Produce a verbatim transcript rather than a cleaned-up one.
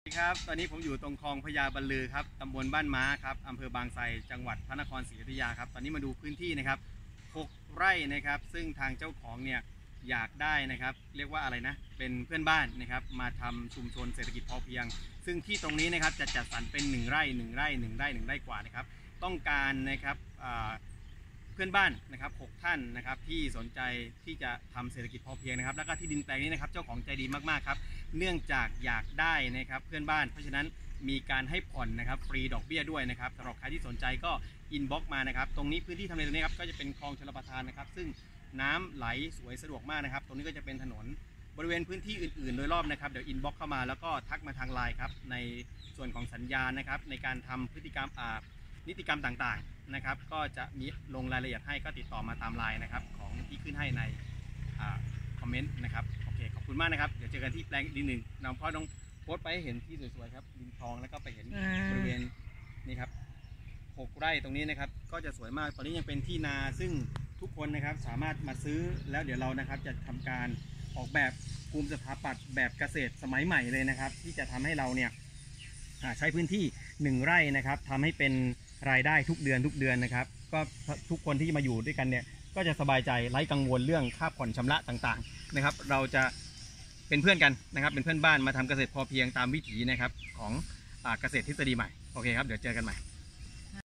สวัสดีครับตอนนี้ผมอยู่ตรงคลองพญาบรรลือครับตำบลบ้านม้าครับอำเภอบางไทรจังหวัดพระนครศรีอยุธยาครับตอนนี้มาดูพื้นที่นะครับหกไร่นะครับซึ่งทางเจ้าของเนี่ยอยากได้นะครับเรียกว่าอะไรนะเป็นเพื่อนบ้านนะครับมาทำชุมชนเศรษฐกิจพอเพียงซึ่งที่ตรงนี้นะครับจะจัดสรรเป็นหนึ่งไร่หนึ่งไร่หนึ่งไร่หนึ่งไร่กว่านะครับต้องการนะครับเพื่อนบ้านนะครับหกท่านนะครับที่สนใจที่จะทำเศรษฐกิจพอเพียงนะครับแล้วก็ที่ดินแปลงนี้นะครับเจ้าของใจดีมากๆครับเนื่องจากอยากได้นะครับเพื่อนบ้านเพราะฉะนั้นมีการให้ผ่อนนะครับฟรีดอกเบี้ยด้วยนะครับสำหรับใครที่สนใจก็อินบ็อกซ์มานะครับตรงนี้พื้นที่ทำเลตรงนี้ครับก็จะเป็นคลองชลประทานนะครับซึ่งน้ำไหลสวยสะดวกมากนะครับตรงนี้ก็จะเป็นถนนบริเวณพื้นที่อื่นๆโดยรอบนะครับเดี๋ยวอินบ็อกซ์เข้ามาแล้วก็ทักมาทางไลน์ครับในส่วนของสัญญาณนะครับในการทำพฤติกรรมอ่านิติกรรมต่างๆนะครับก็จะมีลงรายละเอียดให้ก็ติดต่อมาตามไลน์นะครับของที่ขึ้นให้ในคอมเมนต์นะครับโอเคขอบคุณมากนะครับเดี๋ยวเจอกันที่แปลงดินหนึ่งน้องพ่อต้องโพสต์ไปให้เห็นที่สวยๆครับดินทองแล้วก็ไปเห็นบริเวณนี่ครับหกไร่ตรงนี้นะครับก็จะสวยมากตอนนี้ยังเป็นที่นาซึ่งทุกคนนะครับสามารถมาซื้อแล้วเดี๋ยวเรานะครับจะทำการออกแบบภูมิสถาปัตย์แบบเกษตรสมัยใหม่เลยนะครับที่จะทำให้เราเนี่ยใช้พื้นที่หนึ่งไร่นะครับทำให้เป็นรายได้ทุกเดือนทุกเดือนนะครับก็ทุกคนที่มาอยู่ด้วยกันเนี่ยก็จะสบายใจไร้กังวลเรื่องค่าผ่อนชำระต่างๆนะครับเราจะเป็นเพื่อนกันนะครับเป็นเพื่อนบ้านมาทำเกษตรพอเพียงตามวิถีนะครับของเกษตรทฤษฎีใหม่โอเคครับเดี๋ยวเจอกันใหม่